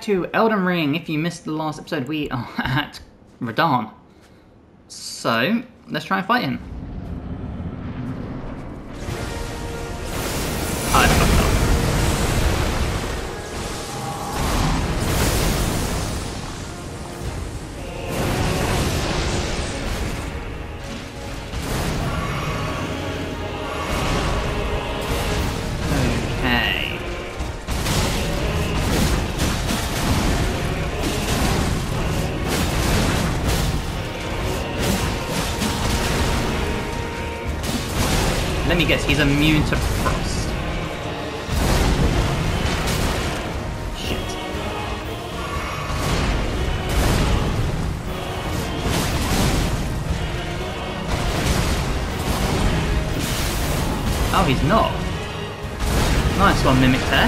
to Elden Ring. If you missed the last episode, we are at Radahn. So, let's try and fight him. I fucked up. Okay. Let me guess, he's immune to frost. Shit. Oh, he's not. Nice one, Mimic there.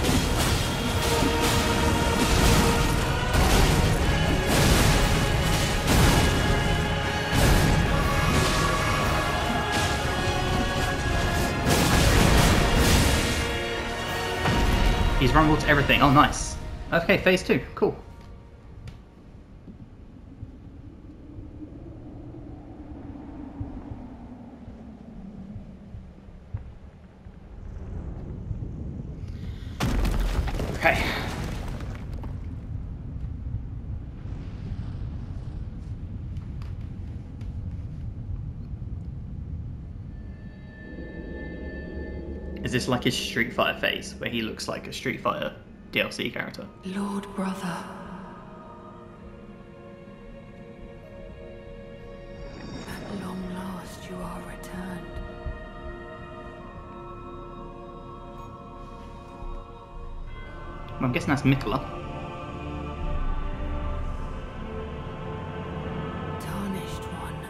He's vulnerable to everything. Oh, nice. Okay, phase 2. Cool. Okay. Is this like his Street Fighter phase, where he looks like a Street Fighter DLC character? Lord brother. At long last you are returned. Well, I'm guessing that's Mikola. Tarnished one.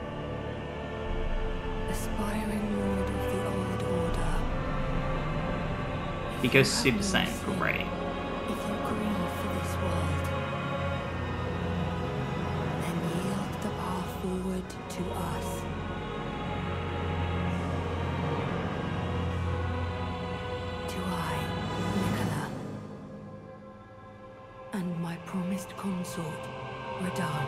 Aspiring lord of the old order. He goes Super Saiyan. Great. If you grieve for this world, then yield the path forward to us. To I, Mikola, and my promised consort, Radahn.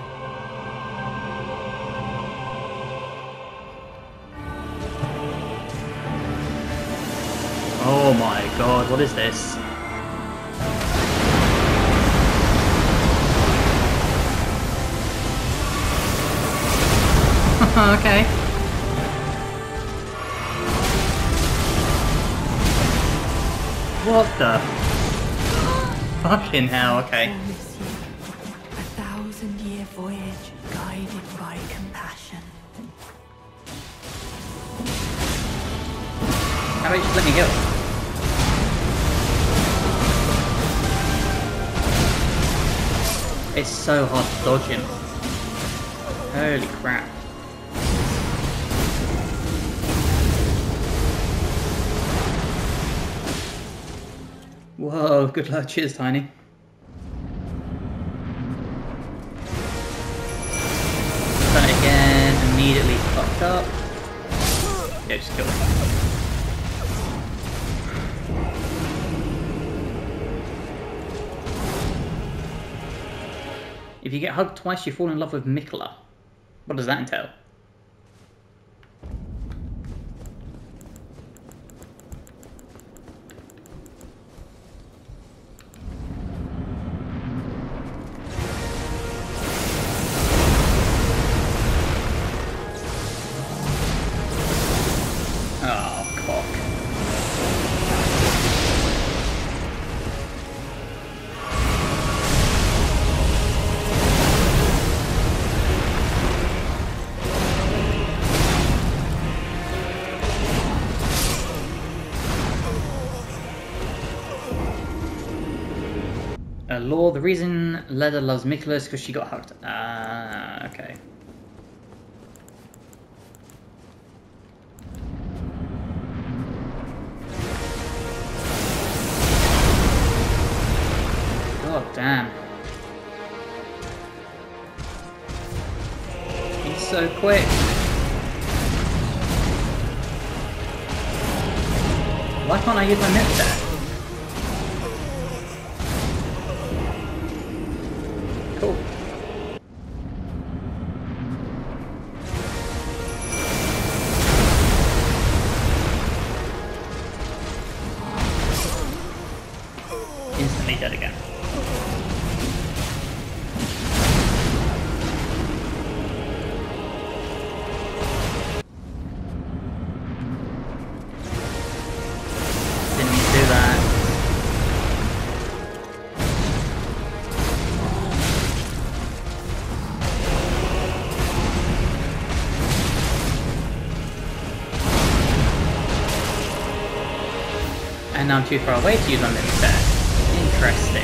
Oh my god, what is this? Okay. What the? Fucking hell, okay. Promise you a 1,000-year voyage guided by compassion. How about you just let me go? It's so hard to dodge him. Holy crap. Whoa, good luck. Cheers, Tiny. Done it again, immediately fucked up. Yeah, just kill him. If you get hugged twice, you fall in love with Mikola. What does that entail? Oh, cock. Law, the reason Leda loves Mikola is because she got hugged. Ah, okay. God damn. He's so quick. Why can't I use my mid there? Cool. Instantly dead again. Didn't mean to do that. And now I'm too far away to use unlimited attack. Interesting.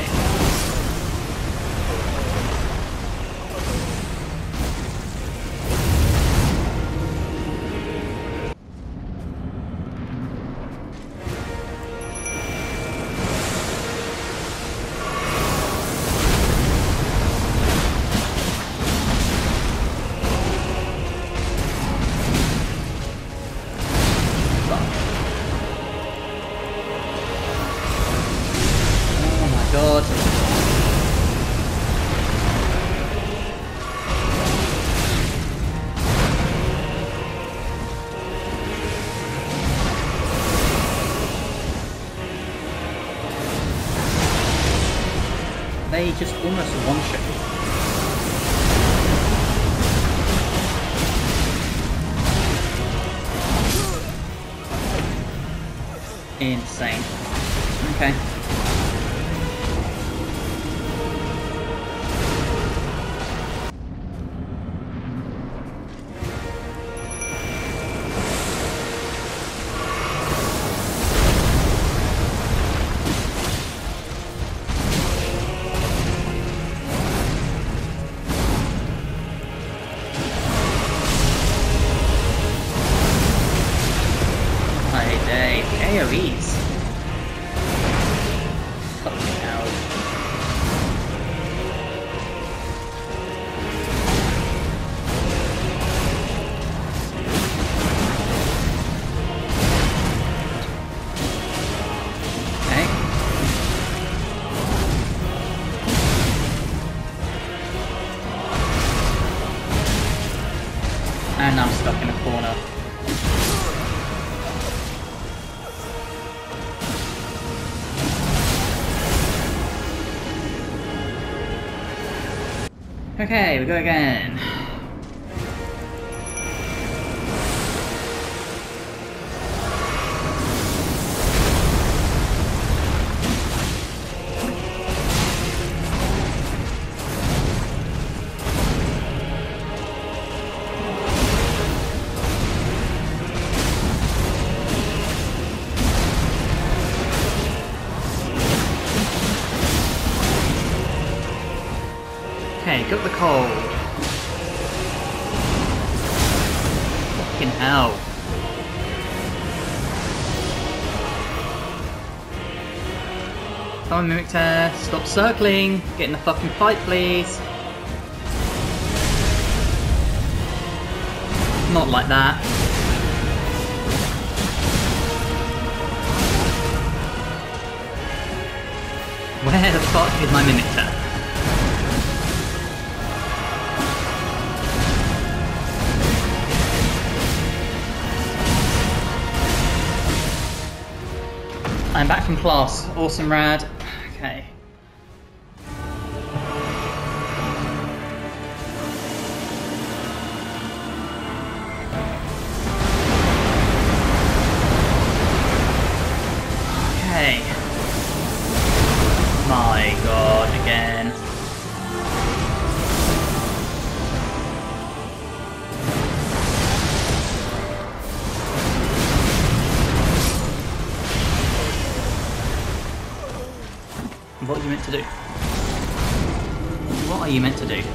God. They just almost one-shot me. Insane. Okay. AoEs. Fucking hell. Okay. And I'm stuck in a corner. Okay, we go again. Okay, got the cold. Fucking hell. Come on, Mimic Tear, stop circling. Get in the fucking fight, please. Not like that. Where the fuck is my Mimic Tear? I'm back from class. Awesome, rad. Okay. Okay. My god, again. What are you meant to do? What are you meant to do?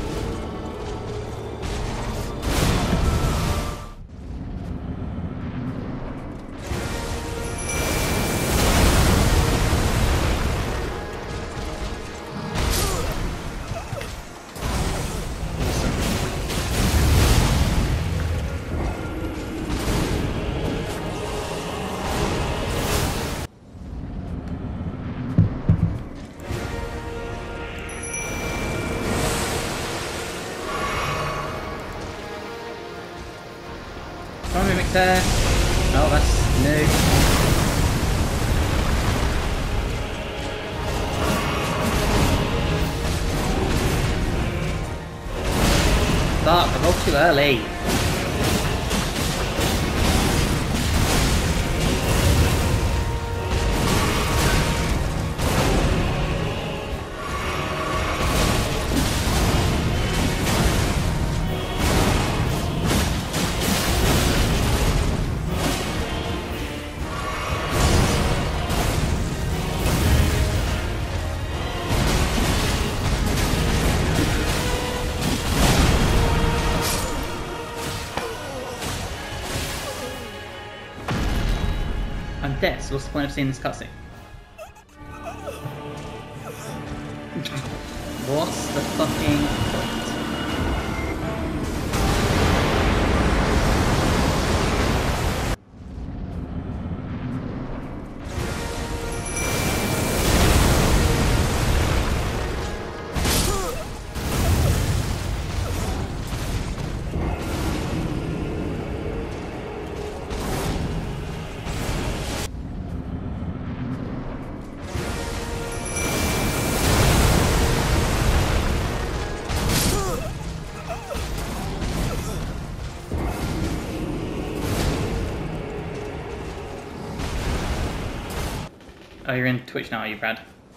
Okay. Oh, that's new. Fuck, I rolled too early. I'm dead, so what's the point of seeing this cutscene? What's the fucking point? Oh, you're in Twitch now, are you, Brad?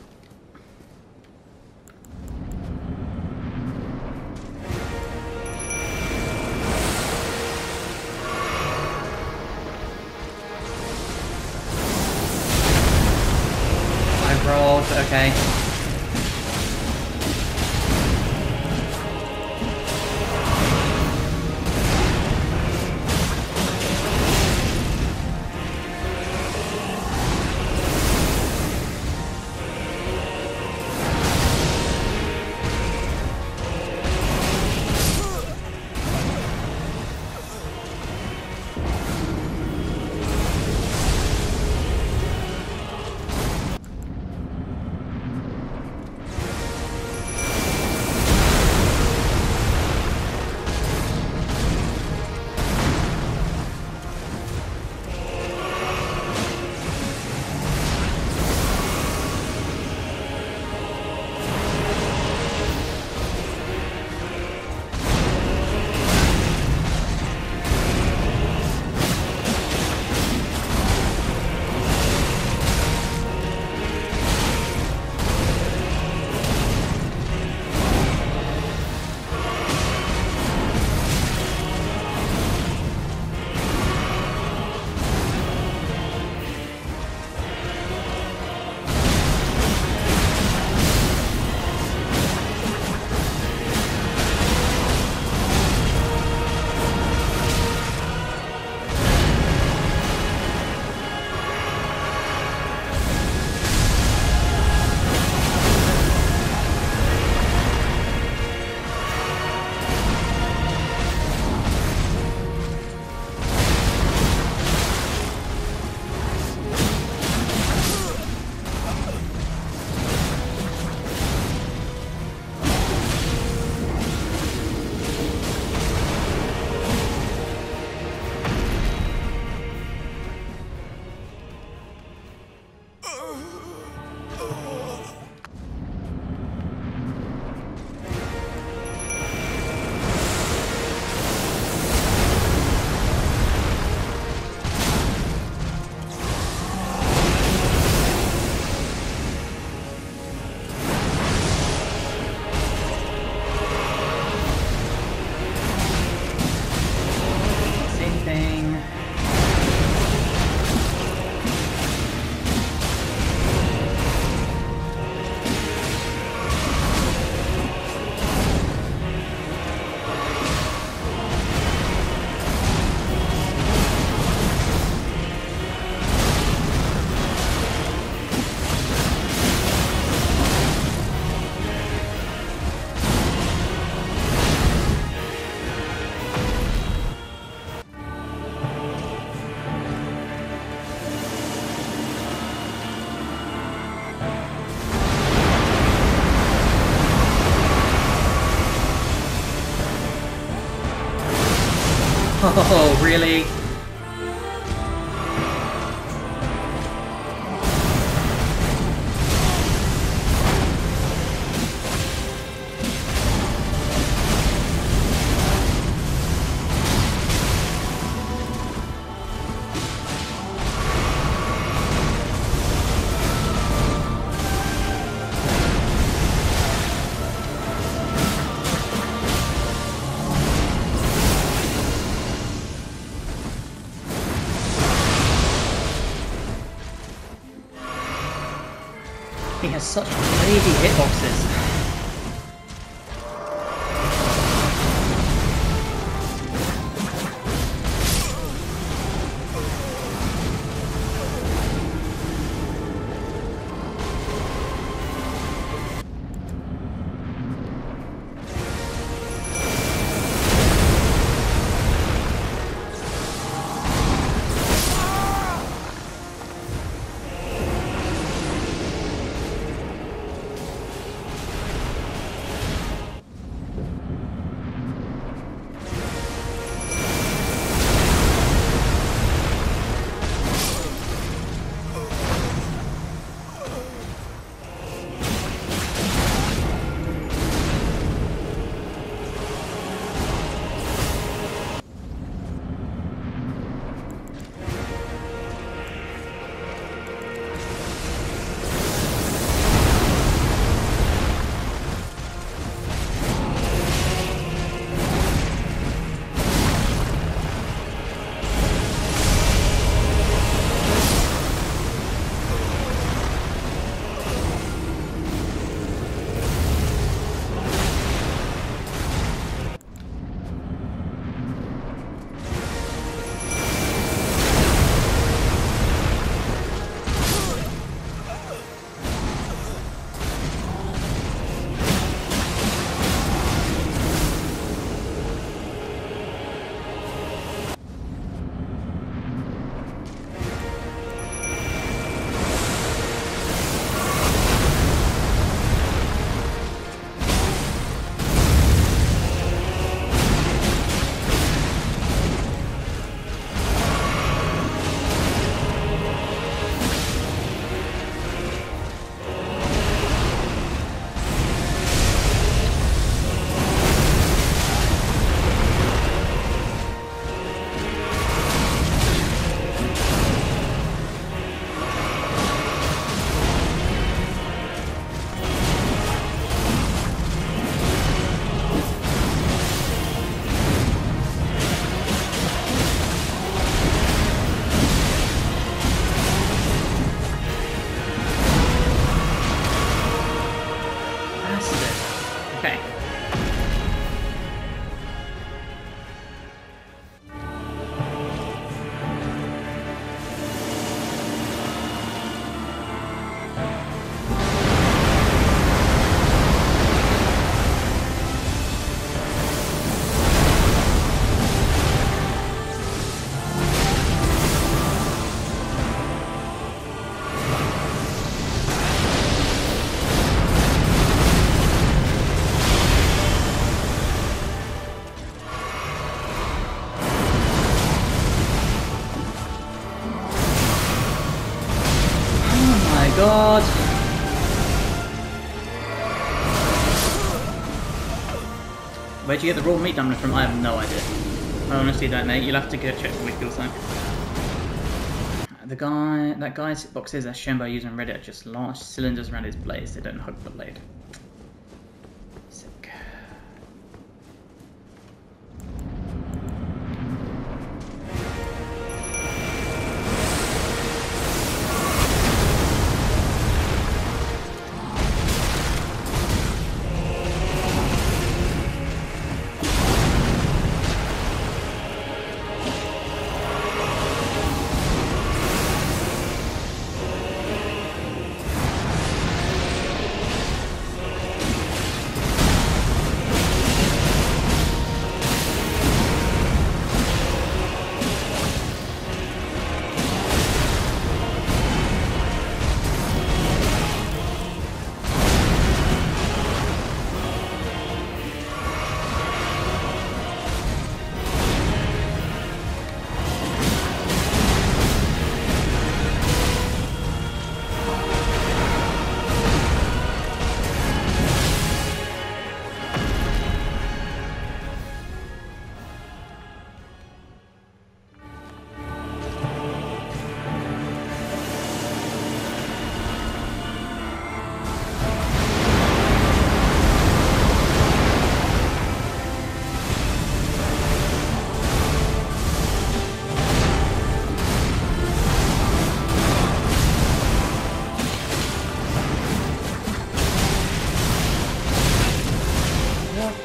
I rolled, okay. Oh, really? He has such crazy hitboxes. God. Where'd you get the raw meat dumpling from? I have no idea. I honestly don't know. You'll have to go check the wiki or something. That guy's boxes that shown by using Reddit are just large cylinders around his blades. They don't hug the blade. Sick.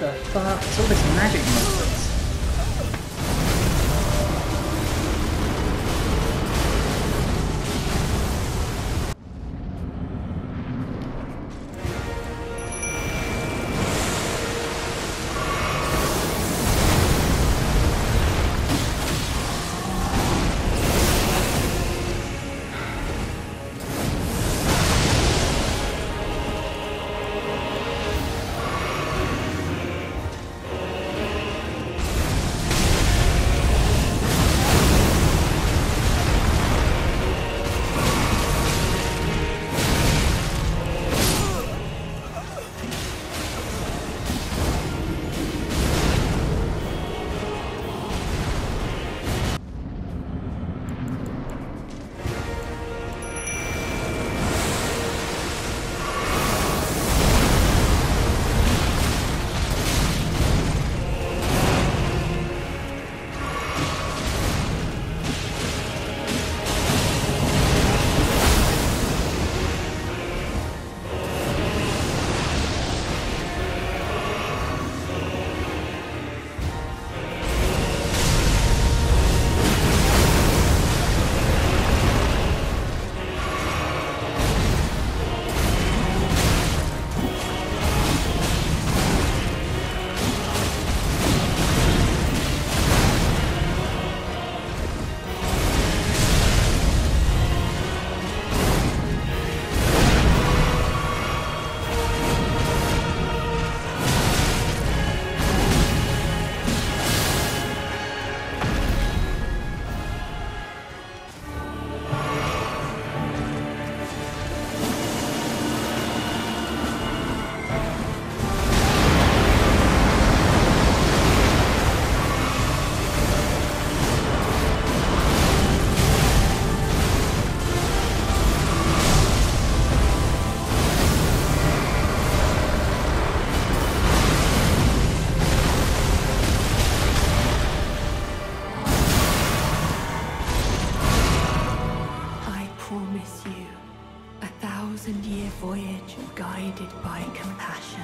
the fuck? It's all this magic nonsense. voyage guided by compassion.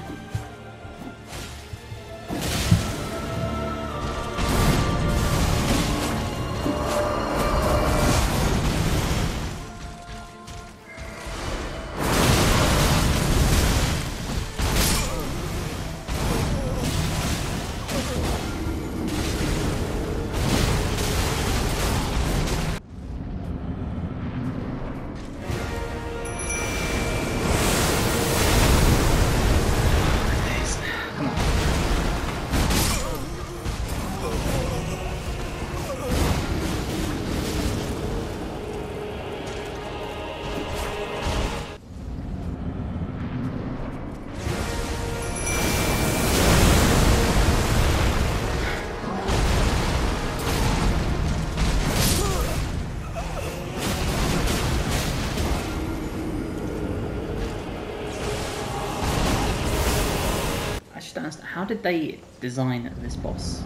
How did they design this boss?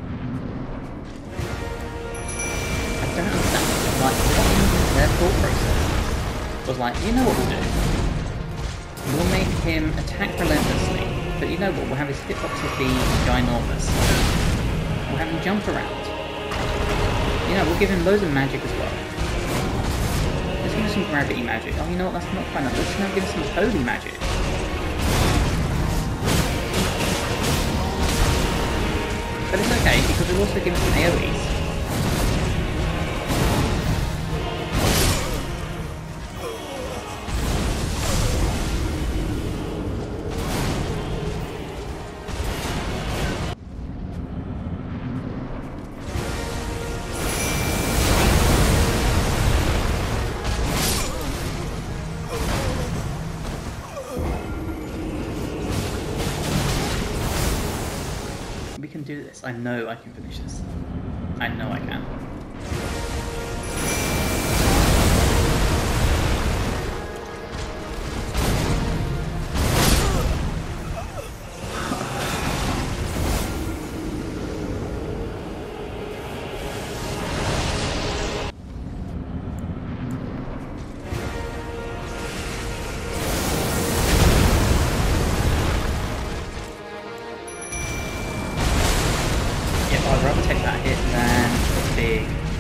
I don't understand. Like, what their thought process was like, you know what we'll do? We'll make him attack relentlessly, but you know what? We'll have his hitboxes be ginormous. We'll have him jump around. You know, we'll give him loads of magic as well. Let's give him some gravity magic. Oh, you know what? That's not quite enough. Let's now give him some holy magic. But it's okay, because we'll also give him some AoEs. We can do this. I know I can finish this. I know I can.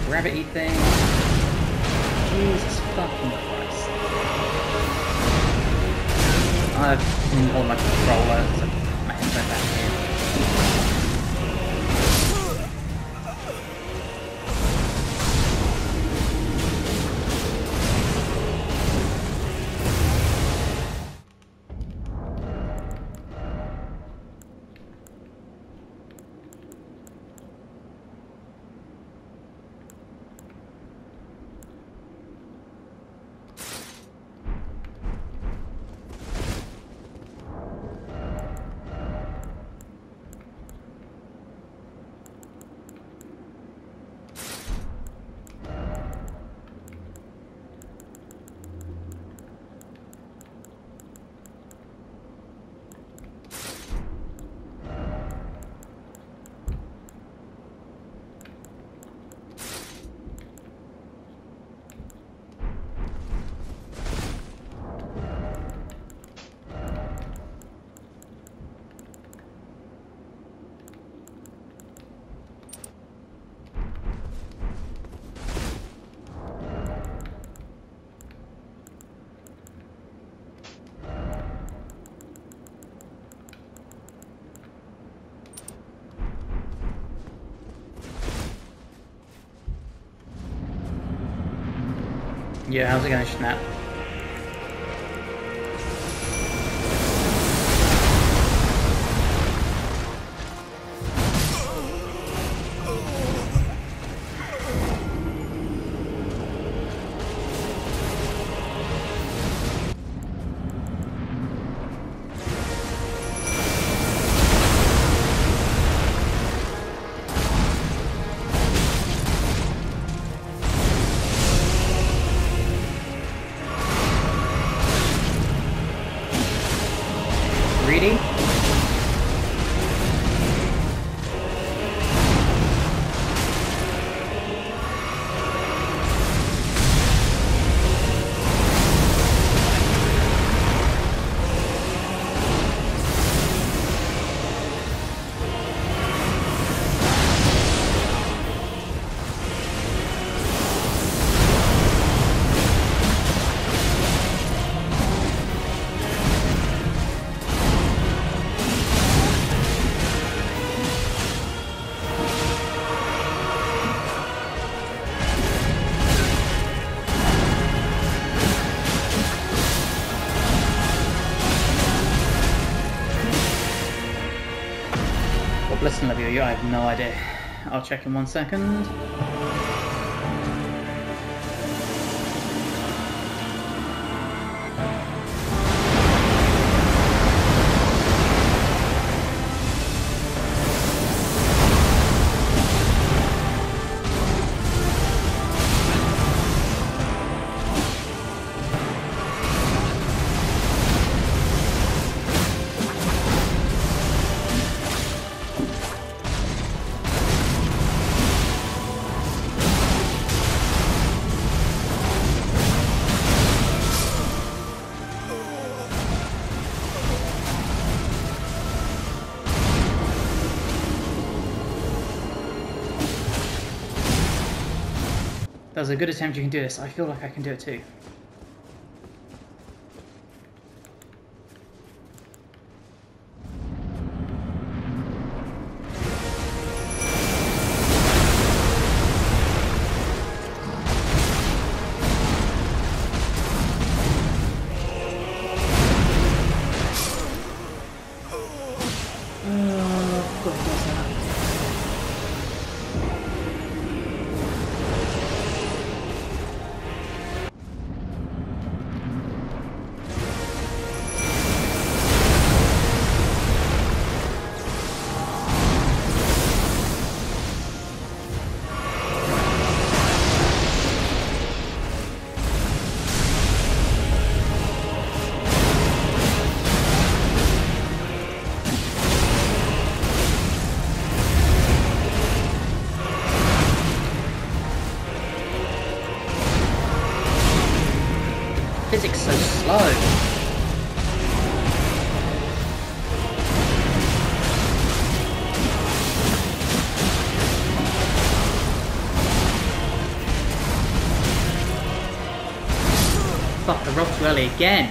gravity thing. Jesus fucking Christ. I've been on my controller, so my headphone back here. Yeah, how's it gonna snap? Greedy? Bless and love you, I have no idea. I'll check in 1 second. That was a good attempt, you can do this. I feel like I can do it too. Physics so slow. early again.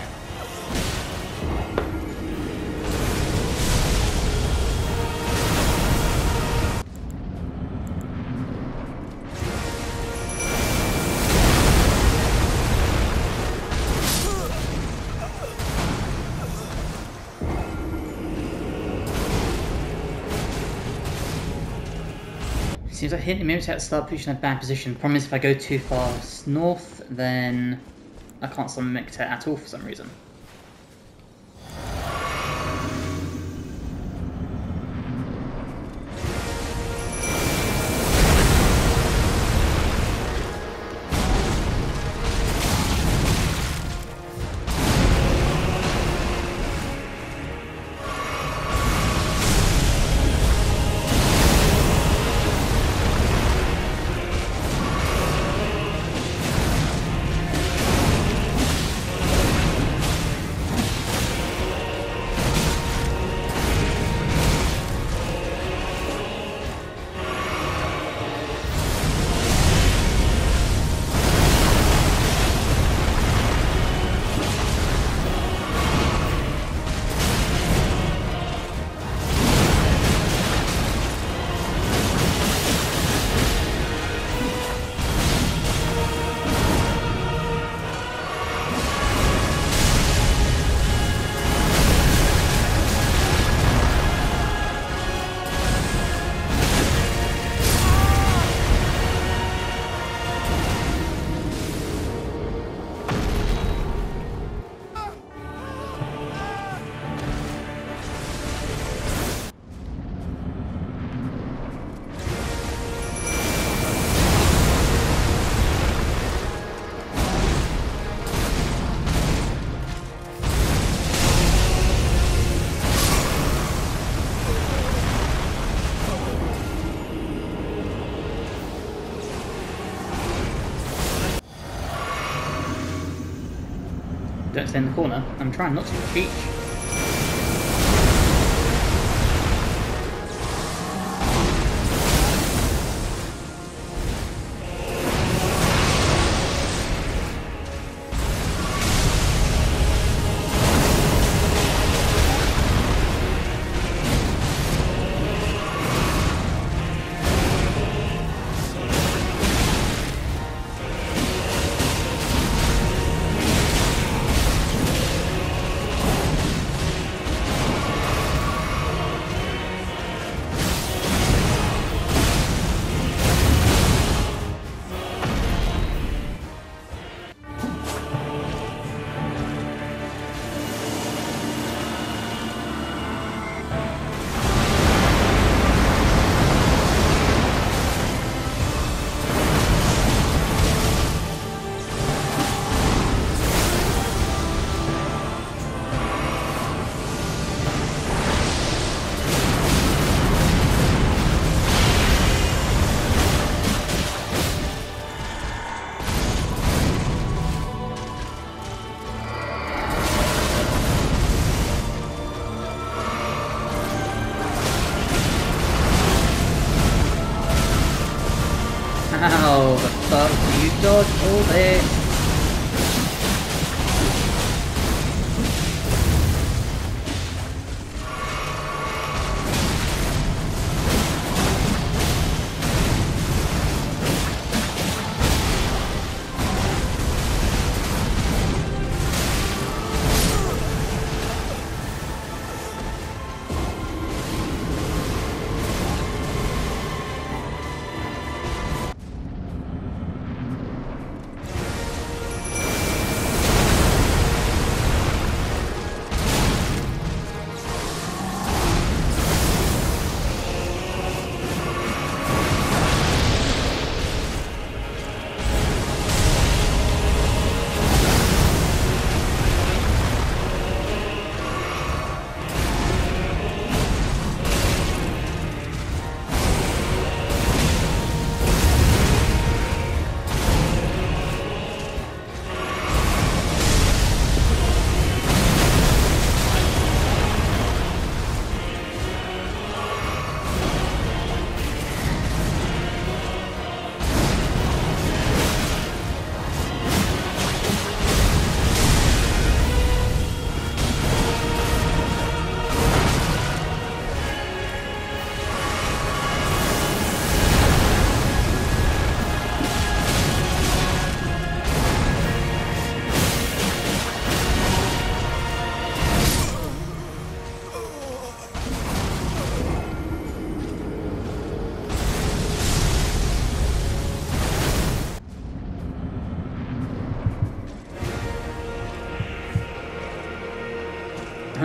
Seems like hitting maybe to start pushing in a bad position. The problem is if I go too far north, then I can't summon Mimic at all for some reason. Don't stay in the corner. I'm trying not to cheat. How the fuck do you dodge all this?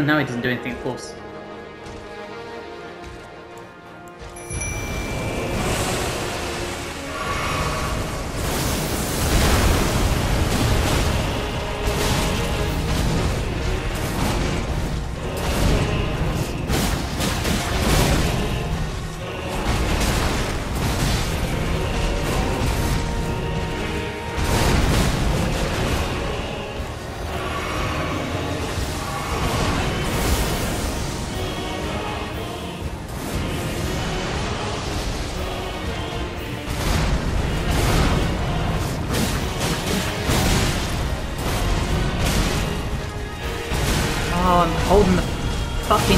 Oh no, he doesn't do anything, of course. Oh, I'm holding the fucking...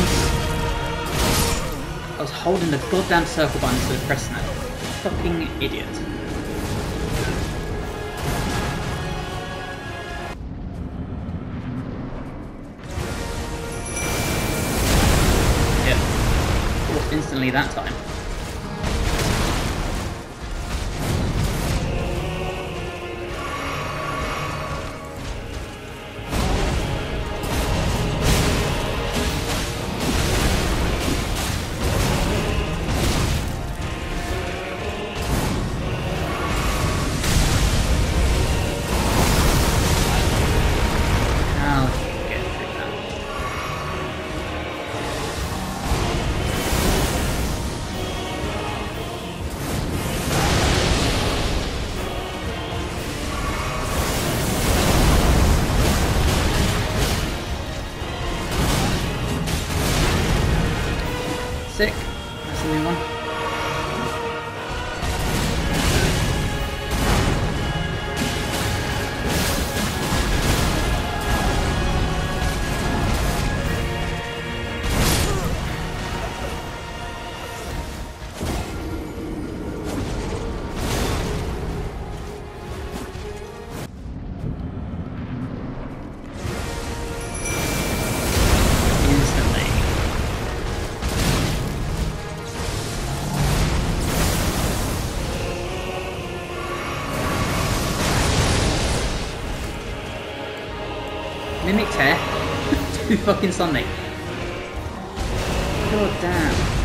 I was holding the goddamn circle button instead of pressing it. Fucking idiot. Yep. Almost instantly that time. Sick. That's the new one. Instantly. Mimic tear? Too fucking Sonic. God damn.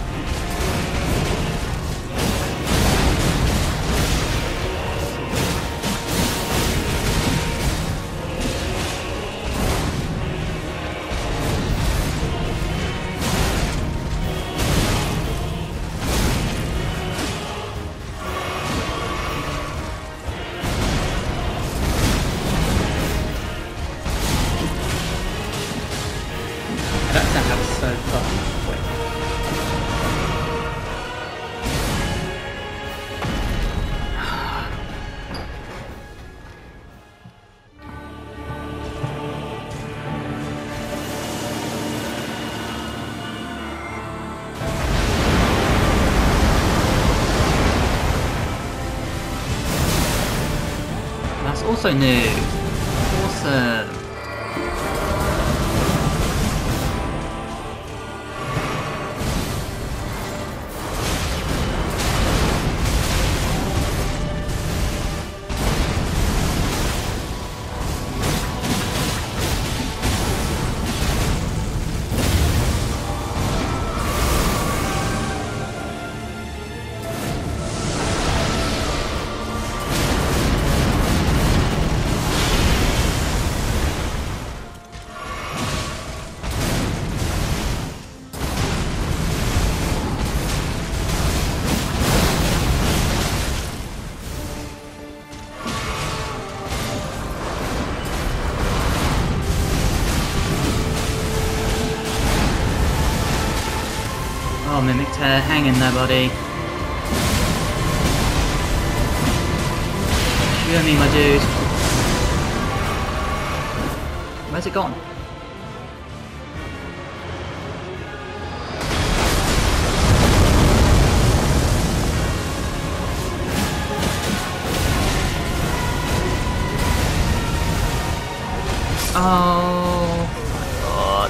That was so fucking quick. That's also new. Awesome. Oh, Mimic Tear, hang in there, buddy. You and me, my dude. Where's it gone? Oh my god.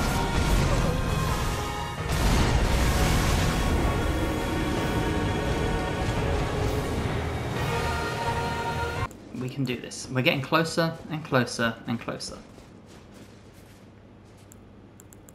We can do this. We're getting closer and closer and closer.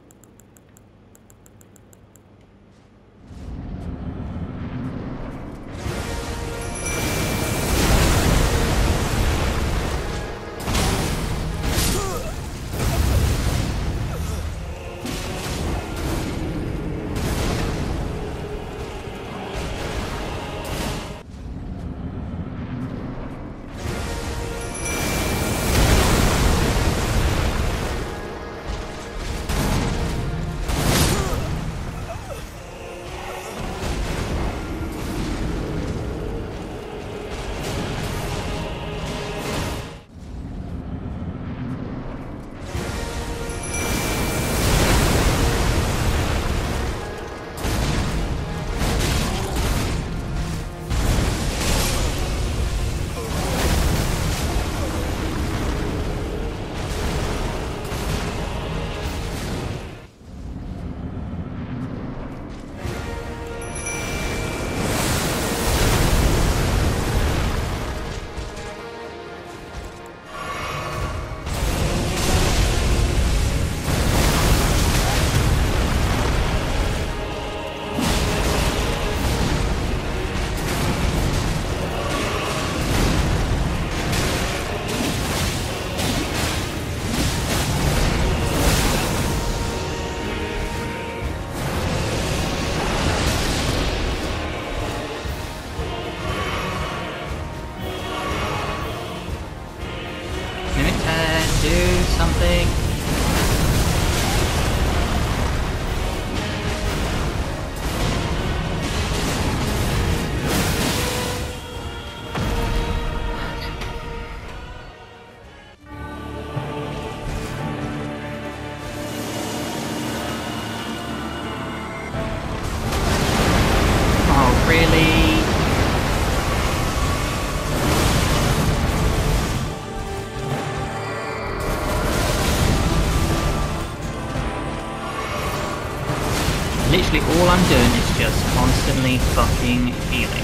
literally all I'm doing is just constantly fucking healing.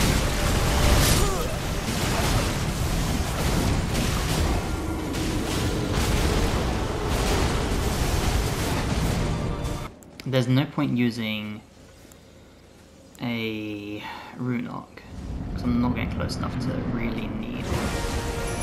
There's no point using a rune arc, because I'm not getting close enough to really need one.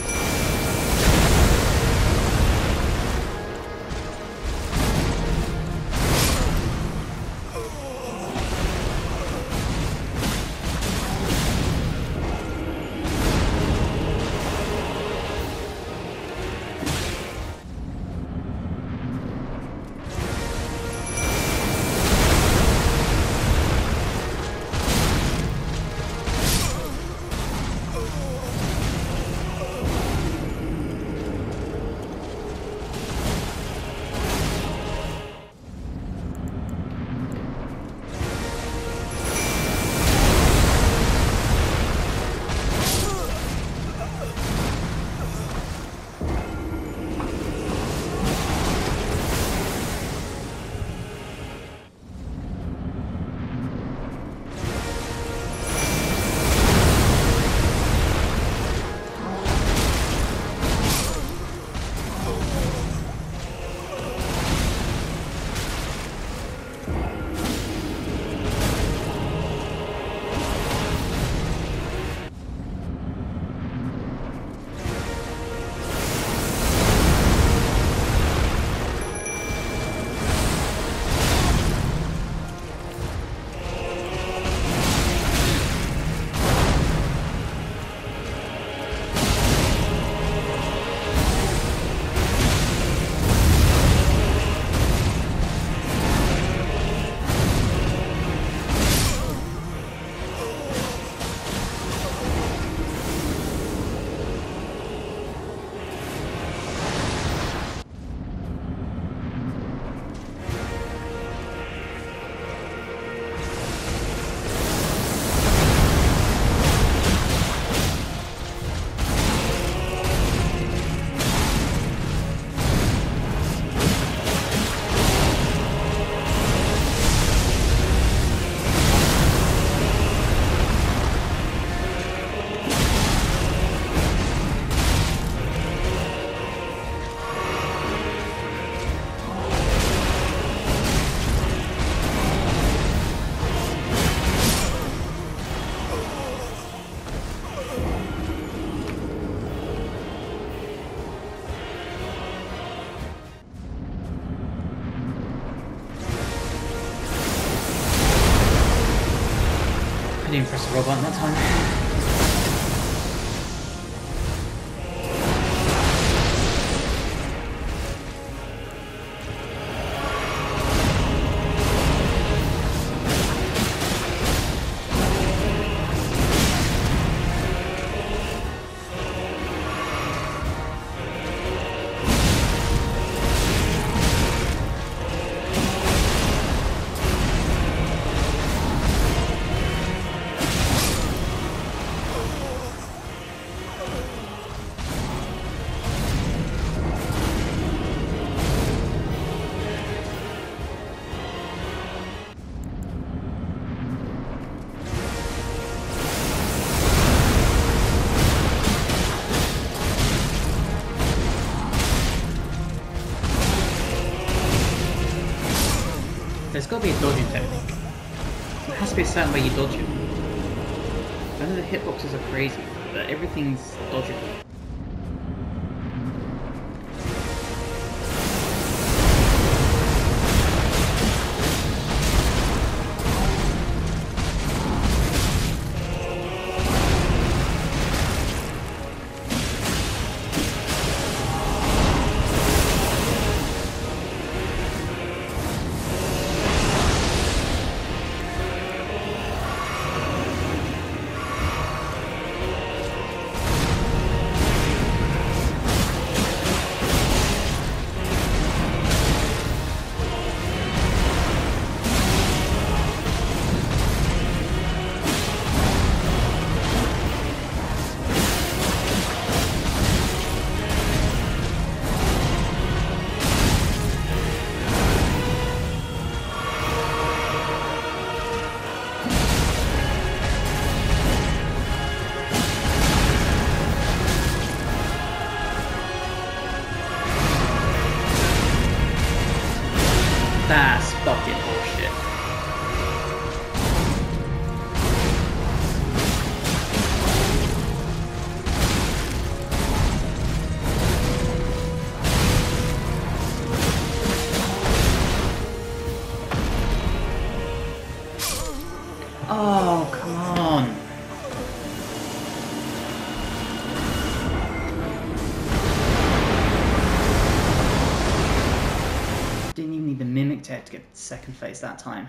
didn't press the robot that time. There's got to be a dodging technique. There has to be a certain way you dodge it. I know the hitboxes are crazy, but everything's dodgeable. Oh, come on. Didn't even need the Mimic Tech to get the second phase that time.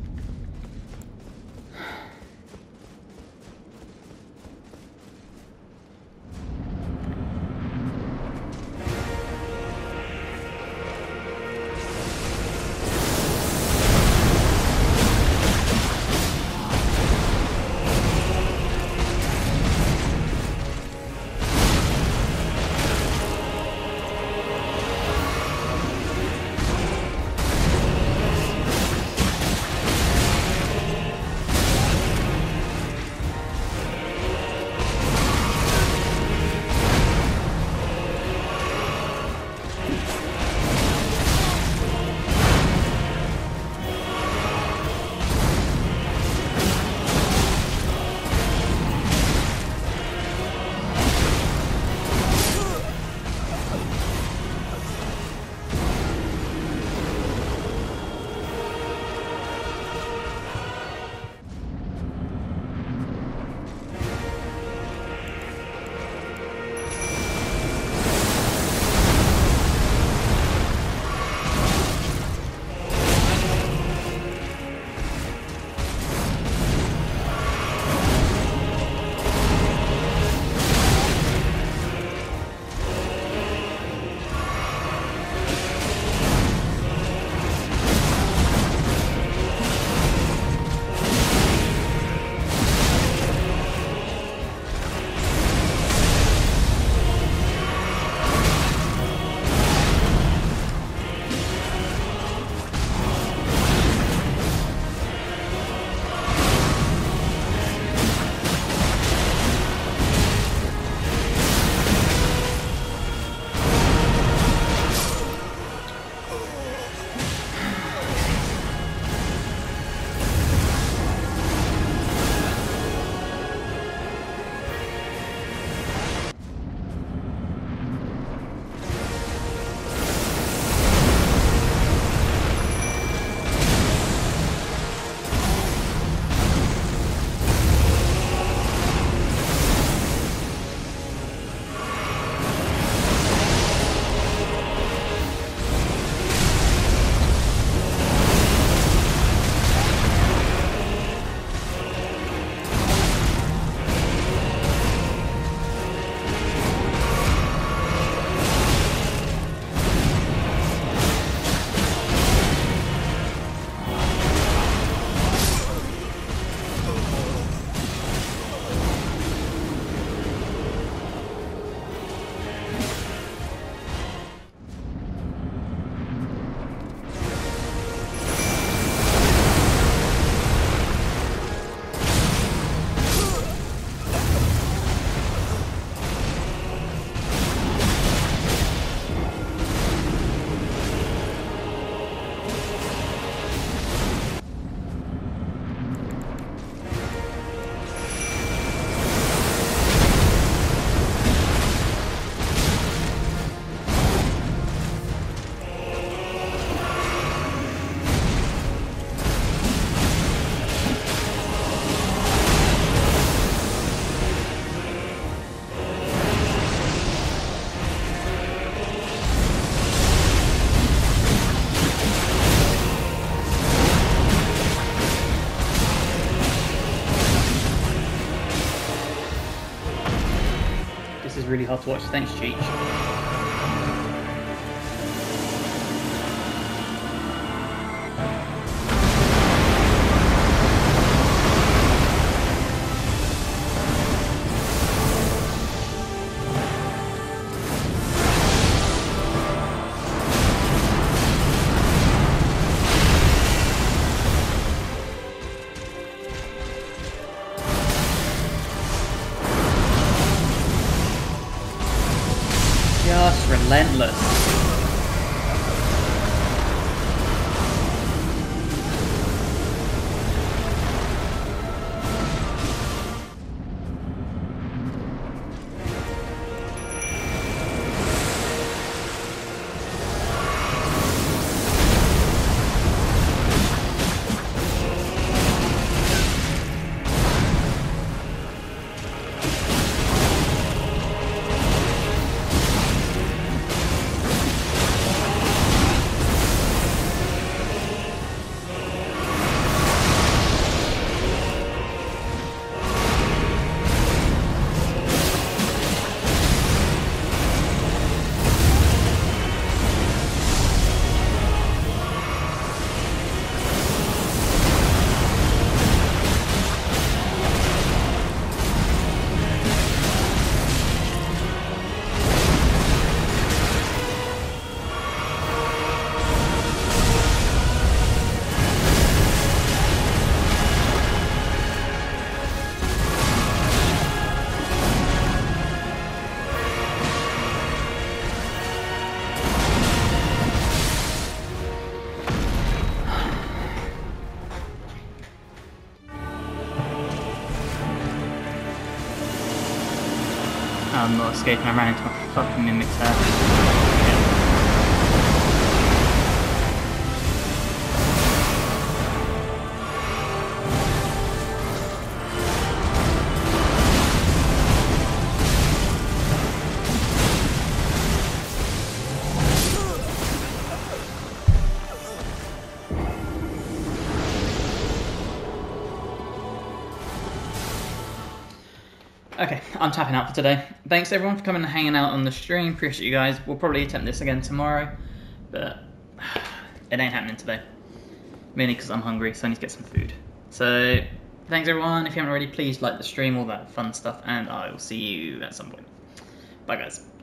really hard to watch. Thanks, Cheech. Just relentless. I'm not escaping, I ran into a fucking mimic there. Yeah. Okay, I'm tapping out for today. Thanks everyone for coming and hanging out on the stream. Appreciate you guys. We'll probably attempt this again tomorrow, but it ain't happening today. Mainly because I'm hungry, so I need to get some food. So, thanks everyone. If you haven't already, please like the stream, all that fun stuff, and I will see you at some point. Bye guys.